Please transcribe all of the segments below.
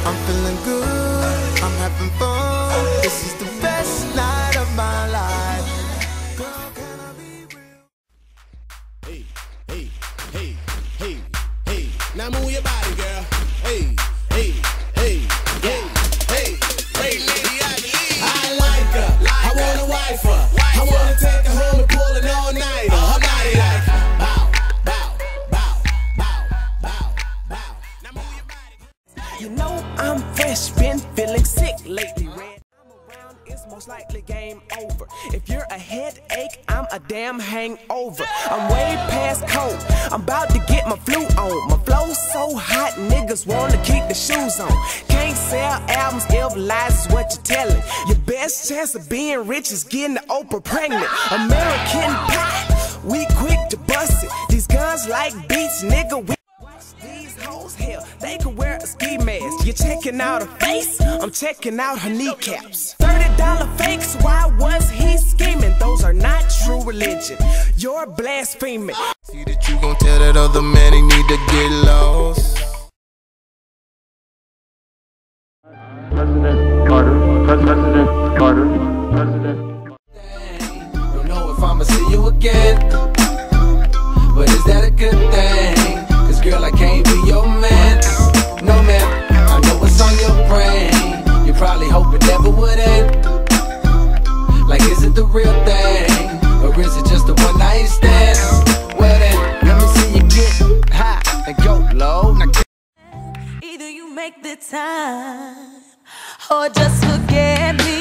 I'm feeling good, I'm having fun. This is the best night of my life. Girl, can I be real? Hey, hey, hey, hey, hey. Now move your body, girl. Hey, hey, hey, hey, hey, hey, lady, I like her. I wanna wife her. I wanna take her home and pull an all-nighter. Her body like bow, bow, bow, bow, bow, bow. Now move your body. You know I'm fresh, been feeling sick lately, Red. I'm around, it's most likely game over. If you're a headache, I'm a damn hangover. I'm way past cold, I'm about to get my flu on. My flow's so hot, niggas wanna keep the shoes on. Can't sell albums if lies is what you're telling. Your best chance of being rich is getting the Oprah pregnant. American Pie, we quick to bust it. These guns like beats, nigga, we these hoes, hell, they could wear a ski mask. You're checking out her face, I'm checking out her kneecaps. $30 fakes, why was he scheming? Those are not true religion, you're blaspheming. See that you gon' tell that other man he need to get lost. President Carter, President Carter, President. Don't know if I'ma see you again, but is that a good thing? Cause girl, I can't be your man. No man, I know what's on your brain. You probably hope it never would end. Like, is it the real thing? Or is it just a one-night stand? Well then, let me see you get high and go low. Now, either you make the time or just forget me.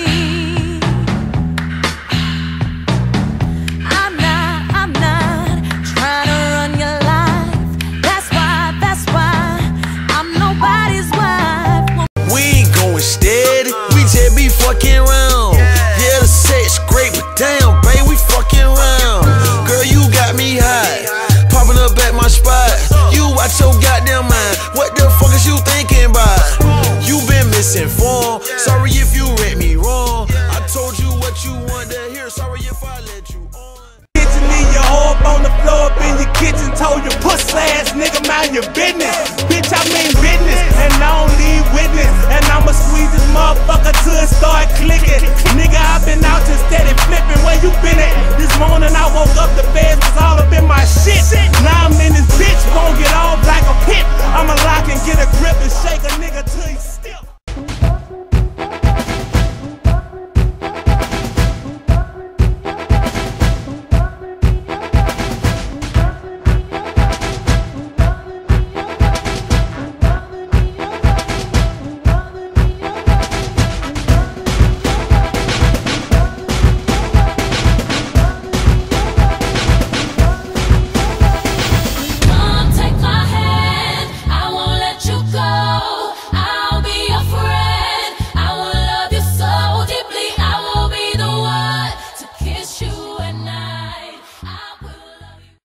I'm not trying to run your life. That's why I'm nobody's wife. We ain't going steady, we just be fucking around. Yeah, the sex great, but damn, babe, we fucking around. Girl, you got me high, popping up at my spot. You watch your goddamn mind, what the fuck is you thinking about? You been misinformed, sorry if you read me wrong. I told you what you wanted to hear, sorry if I let you on. Kitchen, leave your hoe up on the floor up in your kitchen. Told your pussy ass nigga mind your business. Bitch, I mean business, and I don't leave witness. And I'ma squeeze this motherfucker till it start clicking. Nigga, I been out just steady flipping. Where you been at? This morning I woke up, the feds was all up in my shit. Now I'm in this bitch, won't get off like a pimp.